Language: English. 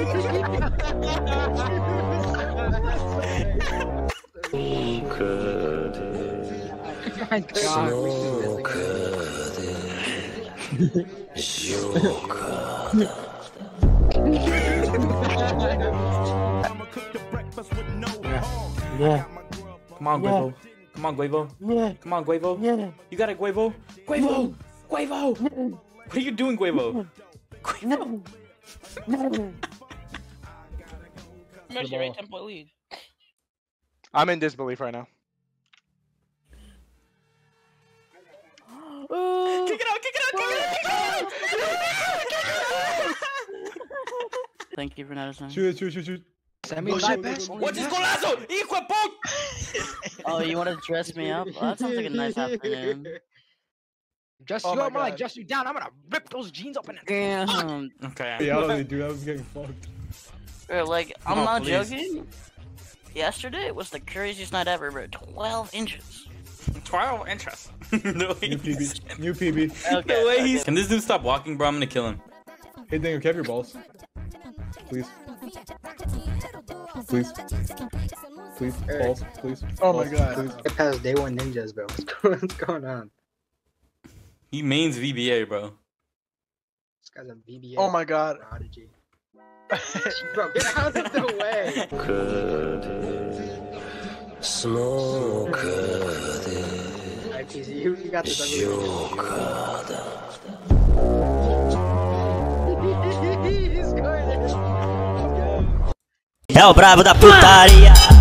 My God. Yeah. Come on, Guevo. Come on, Guevo. Yeah. Come on, Guevo. Yeah. You got it, Guevo. Guevo. Guevo. What are you doing, Guevo? Guevo. Mercy rate 10-point lead. I'm in disbelief right now. Kick it out! Kick it out! Kick it out! Thank you for noticing. Shoot. Send me Bullshit, back. bitch. What's this golazo? Hijo de puta! Oh, you want to dress me up? Oh, that sounds like a nice afternoon. Dress Oh you my up, like God. dress you down. I'm gonna rip those jeans open. Damn. Okay. Reality, dude, I was getting fucked. Bro, like, I'm Oh, not please. joking. Yesterday was the craziest night ever, bro. 12 inches. 12 inches. No way. New PB. New PB. Okay. No way okay. he's. Can this dude stop walking, bro? I'm gonna kill him. Hey, Daniel, can I have your balls? Please. Please. Please. Balls. Please. Oh my Balls, God. Please. Get past day one ninjas, bro. What's going on? He mains VBA, bro. This guy's a VBA. Oh my God. Prodigy. Bro, get out of the way. Alright, PC, you got this. He's going. É o brabo da putaria.